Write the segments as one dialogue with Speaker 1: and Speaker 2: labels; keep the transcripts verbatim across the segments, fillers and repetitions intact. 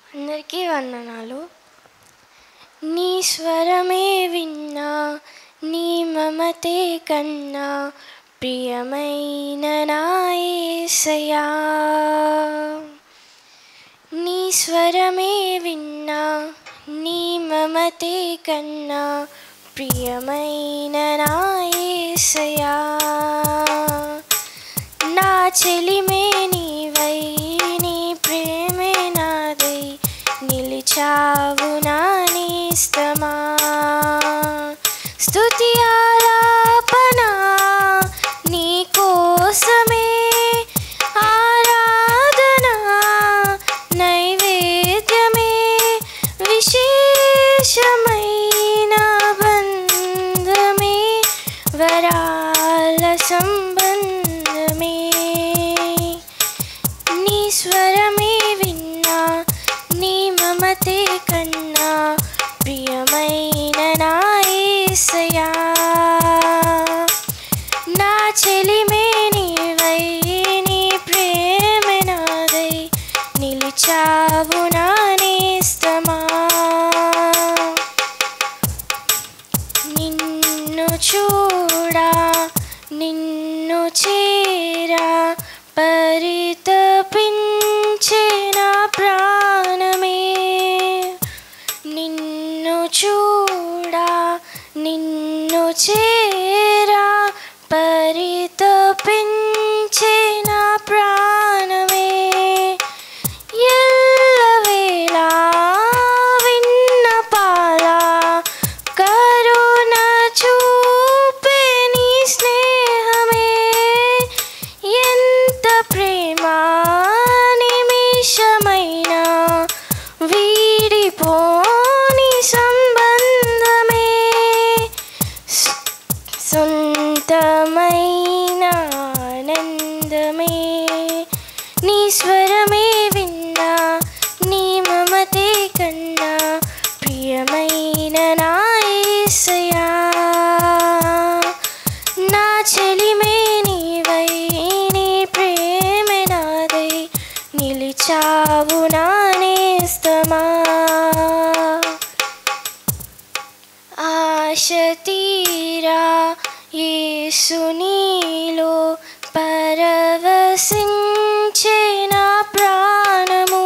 Speaker 1: అందరికీ వందనాలు. నీ స్వరమే విన్నా, నీ మమతే కన్నా ప్రియమైన నా యేసయ్యా. నీ స్వరమే విన్నా, నీ మమతే కన్నా ప్రియమైన నా యేసయ్యా. నా చెలిమే నీవై, నీ ప్రేమే నాదై నిలిచావు నా నేస్తమా. స్తుతి ఆలాపన నీ కోసమే, ఆరాధన నైవేద్యమే, విశేషమైన బంధమే, వరాల సంబంధమే. నీ స్వరమే విన్నా, నీ మమతే కన్నా ప్రియమైన నా యేసయ్యా. నా చెలిమే నీవై, నీ ప్రేమ నాదై నిలిచావు నా నేస్తమా. నిన్ను చూడా, నిన్ను చేరా పరితపించే నా ప్రాణమే. నిన్ను చూడా, నిన్ను చేరా పరితపించే నా ప్రాణమే. ఎల్లవేళ విన్నపాల కరుణ చూపే నీ స్నేహమే. ఎంత ప్రేమ నిమిషమైన వీడిపోని సంబంధమే. సొంతమైన ఆనందమే. నీ స్వరమే విన్నా, నీ మమతే కన్నా ప్రియమైన నా యేసయ్యా. నా చెలిమే నీవై, నీ ప్రేమ నాదై నిలిచావు నా నేస్తమా. ఆశ తీరా యేసు నీలో పరవశించే నా ప్రాణము.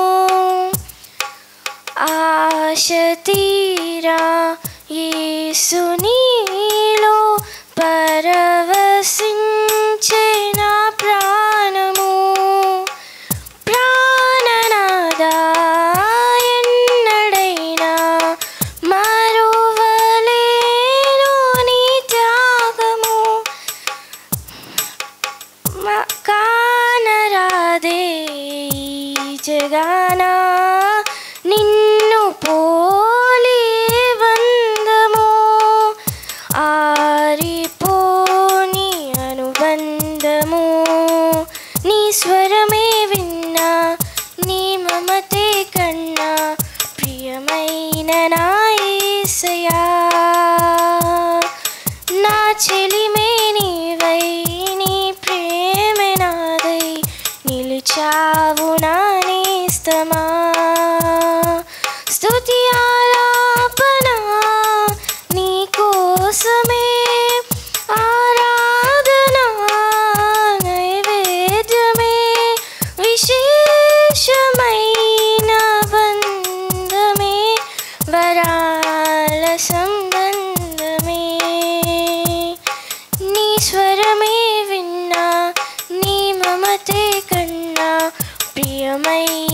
Speaker 1: ఆశ తీరా యేసు నీలో పరవశించే నా ప్రాణము. ప్రాణనాదా ఎన్నడైనా మరువలేను నీ త్యాగము. కానరాదే ఈ జగాన నిన్ను పోలి బంధము. ఆరిపోని అనుబంధము. నీ స్వరమే విన్నా, నీ మమతే కన్నా ప్రియమైన నా యేసయ్యా. నా చెలిమే నీవై, నీ ప్రేమ నాదై నిలిచావు నా నేస్తమా. స్తుతి ఆలాపన నీ కోసమే, ఆరాధన నైవేద్యమే, విశేషమైన బంధమే, వరాల సంబంధమే. నీ స్వరమే విన్నా, నీ మమతే కన్నా ప్రియమైన